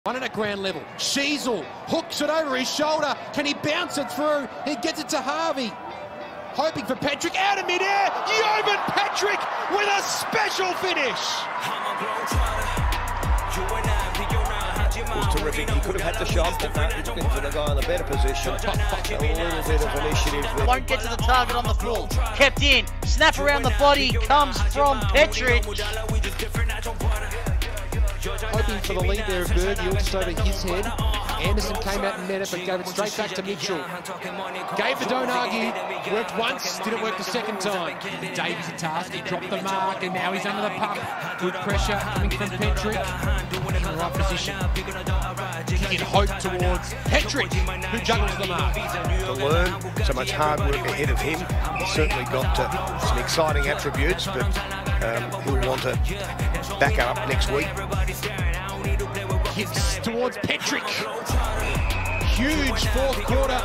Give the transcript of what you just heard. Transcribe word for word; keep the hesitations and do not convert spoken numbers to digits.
One at ground level. Sheasel hooks it over his shoulder. Can he bounce it through? He gets it to Harvey. Hoping for Petric. Out of mid-air. Jovan Petric with a special finish. It was terrific. He could have had the shot, but no, he's looking for the guy in a better position. A little bit of initiative there. Won't get to the target on the full. Kept in. Snap around the body comes from Petric. Hoping for the lead there of Berg. He just over his head. Anderson came out and met it, but gave it straight back to Mitchell. Gave the don't argue. Worked once, didn't work the second time. Davies a task. He dropped the mark, and now he's under the puck. Good pressure coming from Petric. In the right position. Kicking hope towards Petric, who juggles the mark. To learn, so much hard work ahead of him. He's certainly got uh, some exciting attributes, but um, he'll want to back up next week. Hits towards Petric. Huge fourth quarter.